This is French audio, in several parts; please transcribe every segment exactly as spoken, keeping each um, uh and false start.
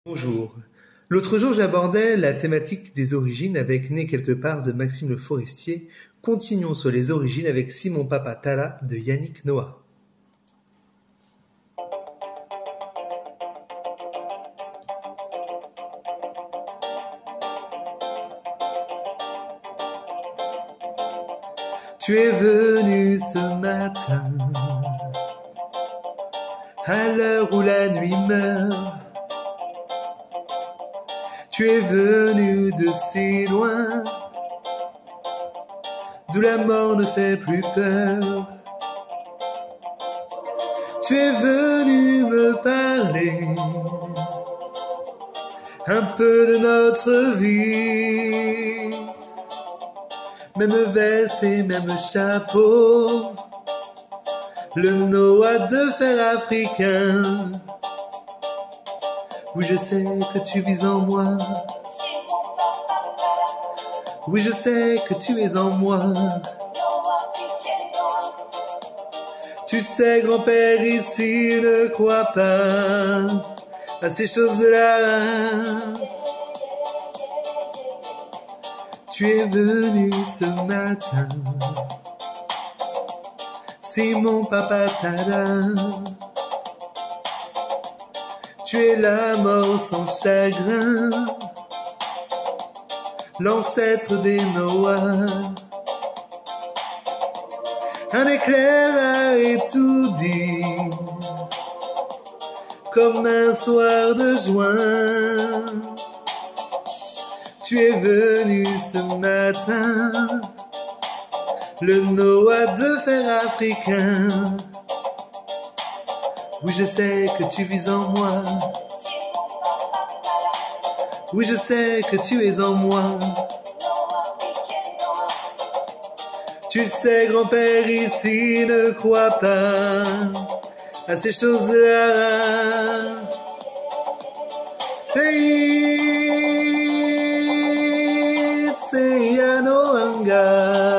Bonjour. L'autre jour, j'abordais la thématique des origines avec Né quelque part de Maxime Le Forestier. Continuons sur les origines avec Simon Papa Tala de Yannick Noah. Tu es venu ce matin, à l'heure où la nuit meurt. Tu es venu de si loin, d'où la mort ne fait plus peur. Tu es venu me parler un peu de notre vie, même veste et même chapeau, le Noah de fer africain. Oui, je sais que tu vis en moi. Oui, je sais que tu es en moi. Tu sais, grand-père, ici, ne crois pas à ces choses-là. Tu es venu ce matin, Simon Papa Tala. Tu es la mort sans chagrin, l'ancêtre des Noah. Un éclair a tout dit, comme un soir de juin. Tu es venu ce matin, le Noah de fer africain. Oui, je sais que tu vis en moi. Oui, je sais que tu es en moi. Tu sais, grand-père, ici, ne crois pas à ces choses-là. Sei, sei anoanga.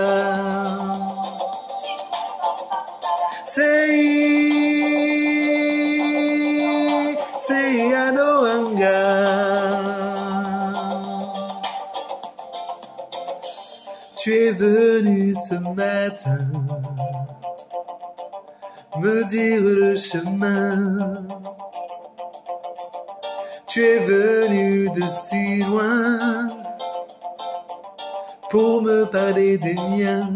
Sei, sei anoanga. Tu es venu ce matin me dire le chemin. Tu es venu de si loin pour me parler des miens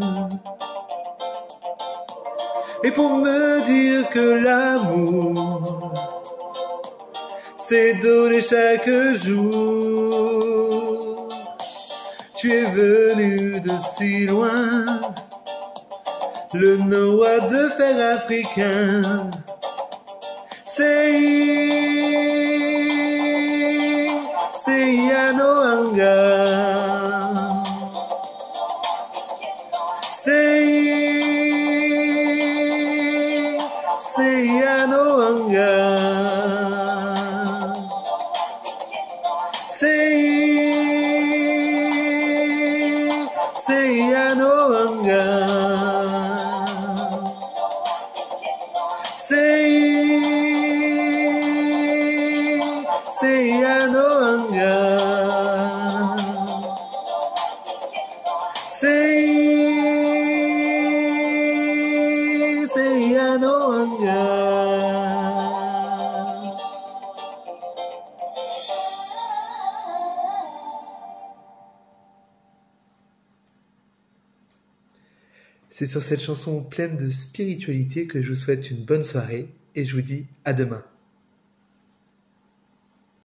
et pour me dire que l'amour c'est donner chaque jour. Tu es venu de si loin, le Noah de fer africain. Sei, sei anoanga. Sei, sei anoanga. Sei, sei anoanga. Sei, sei anoanga. Sei, sei anoanga. C'est sur cette chanson pleine de spiritualité que je vous souhaite une bonne soirée et je vous dis à demain.